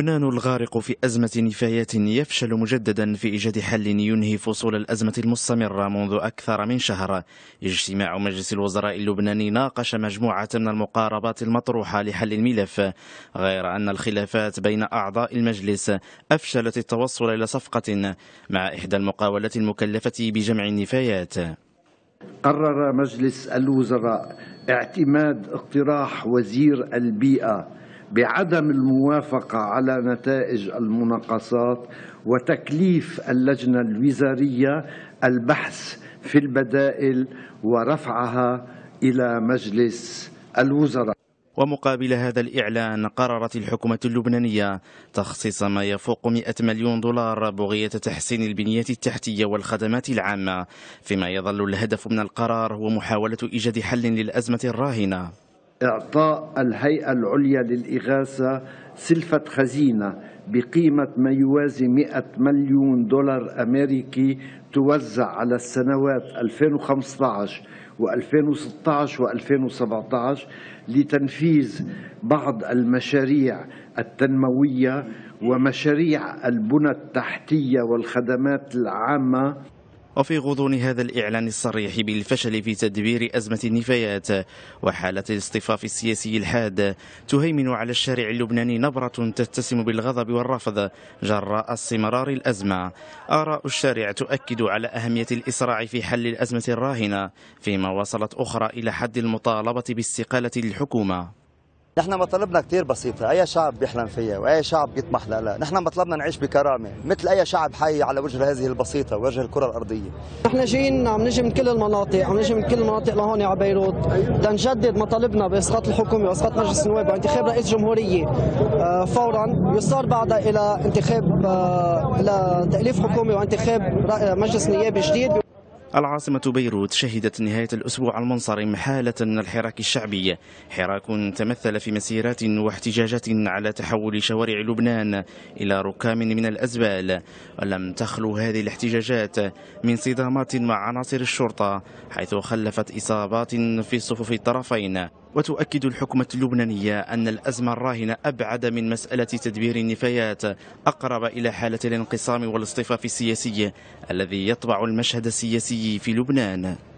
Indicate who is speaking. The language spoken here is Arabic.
Speaker 1: لبنان الغارق في أزمة نفايات يفشل مجددا في إيجاد حل ينهي فصول الأزمة المستمرة منذ أكثر من شهر. اجتماع مجلس الوزراء اللبناني ناقش مجموعة من المقاربات المطروحة لحل الملف، غير أن الخلافات بين أعضاء المجلس أفشلت التوصل إلى صفقة مع إحدى المقاولات المكلفة بجمع النفايات.
Speaker 2: قرر مجلس الوزراء اعتماد اقتراح وزير البيئة بعدم الموافقة على نتائج المناقصات وتكليف اللجنة الوزارية البحث في البدائل ورفعها إلى مجلس الوزراء.
Speaker 1: ومقابل هذا الإعلان قررت الحكومة اللبنانية تخصيص ما يفوق 100 مليون دولار بغية تحسين البنية التحتية والخدمات العامة، فيما يظل الهدف من القرار هو محاولة إيجاد حل للأزمة الراهنة.
Speaker 2: إعطاء الهيئة العليا للإغاثة سلفة خزينة بقيمة ما يوازي 100 مليون دولار أمريكي توزع على السنوات 2015 و2016 و2017 لتنفيذ بعض المشاريع التنموية ومشاريع البنى التحتية والخدمات العامة.
Speaker 1: وفي غضون هذا الإعلان الصريح بالفشل في تدبير أزمة النفايات وحالة الاصطفاف السياسي الحاد، تهيمن على الشارع اللبناني نبرة تتسم بالغضب والرفض جراء استمرار الأزمة. آراء الشارع تؤكد على أهمية الإسراع في حل الأزمة الراهنة، فيما وصلت أخرى إلى حد المطالبة باستقالة الحكومة.
Speaker 3: نحن مطالبنا كتير بسيطة، أي شعب بيحلم فيها وأي شعب بيطمح لها. نحن مطلبنا نعيش بكرامة مثل أي شعب حي على وجه هذه البسيطة وجه الكرة الأرضية.
Speaker 4: نحن جايين عم نجي من كل المناطق لهون على بيروت، بدنا نجدد مطالبنا بإسقاط الحكومة وإسقاط مجلس النواب وانتخاب رئيس جمهورية فورا، يصار بعدها إلى انتخاب إلى تأليف حكومة وانتخاب مجلس نيابي جديد.
Speaker 1: العاصمة بيروت شهدت نهاية الأسبوع المنصرم حالة من الحراك الشعبي، حراك تمثل في مسيرات واحتجاجات على تحول شوارع لبنان إلى ركام من الأزبال. ولم تخلو هذه الاحتجاجات من صدامات مع عناصر الشرطة، حيث خلفت إصابات في صفوف الطرفين. وتؤكد الحكومة اللبنانية أن الأزمة الراهنة أبعد من مسألة تدبير النفايات، أقرب إلى حالة الانقسام والاصطفاف السياسي الذي يطبع المشهد السياسي في لبنان.